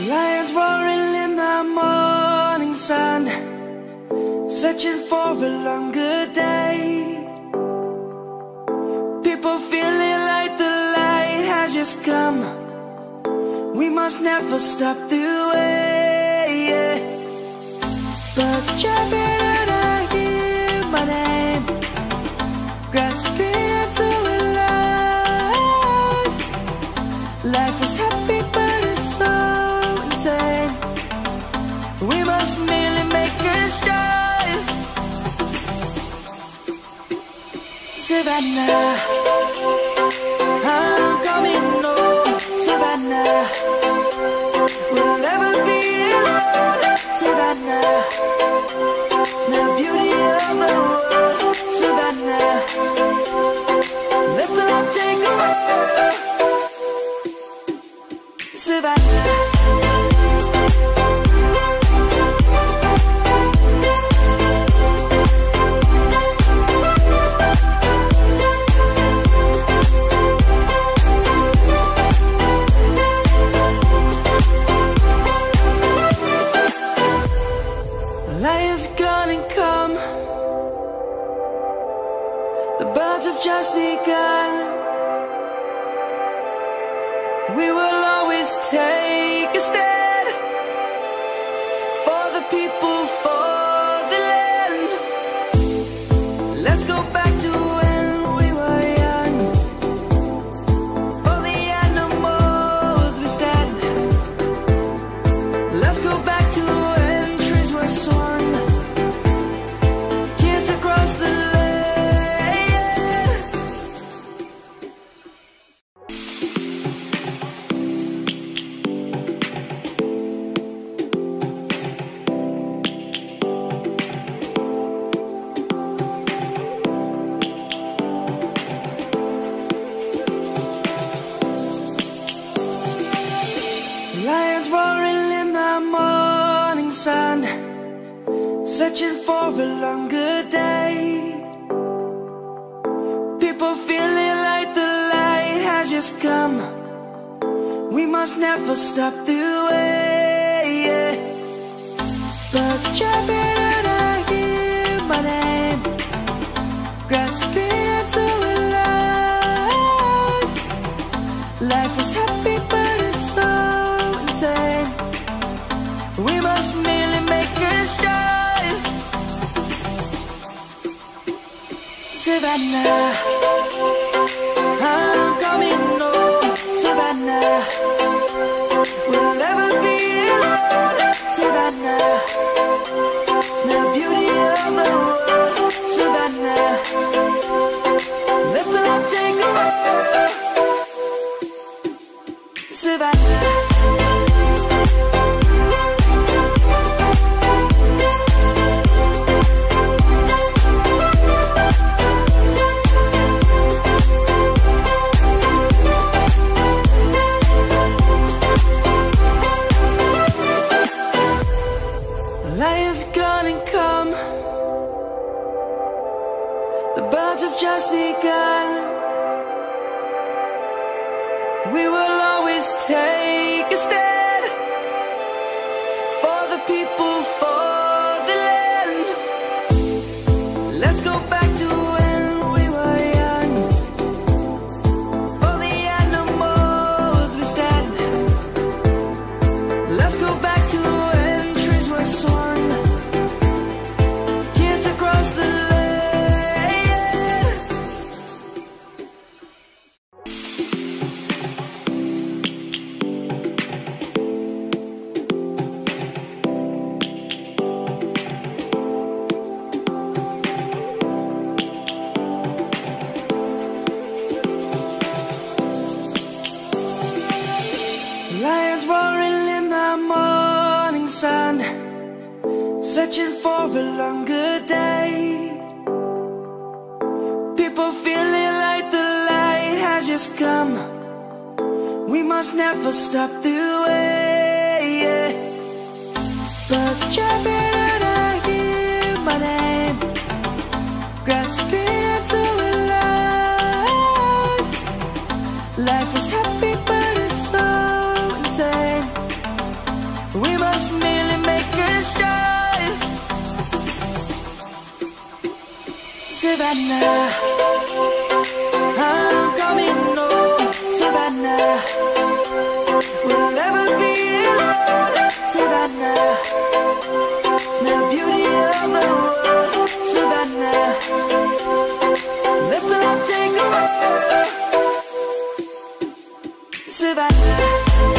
Lions roaring in the morning sun, searching for a longer day. People feeling like the light has just come. We must never stop the way. Birds chirping and I hear my name, grasping into a life. Life is happy but it's so insane. We must merely make a start. Savannah, I'm coming home. Savannah, we'll never be alone. Savannah, the beauty of the world. Savannah, let's all take a ride. Savannah. Lion's gonna come. The birds have just begun. We will always take a stand for the people, for the land. Let's go back to when we were young. For the animals we stand. Let's go back to when trees were swung. Kids across the land. Lions roaring in the morning sun, searching for a longer day. People feeling like the light has just come. We must never stop the way. Birds chirping and I hear my name, grasping into a life. Life is happy but it's so insane. We must merely make a start. Savannah, I'm coming home. Savannah, we'll never be alone. Savannah, the beauty of the world. Savannah, let's all take a ride. Savannah. Lion's gonna come. The birds have just begun. We will always take a stand for the people, for the land. Let's go back to when we were young. For the animals we stand. Let's go back to when trees were swung. Kids across the land. Lions roaring in the morning sun, searching for a longer day. People feeling like the light has just come. We must never stop the way. Birds chirping and I hear my name, grasping into a life. Life is happy but it's so insane. Savannah, I'm coming home. Savannah, we'll never be alone. Savannah, the beauty of the world. Savannah, let's all take a walk. Savannah.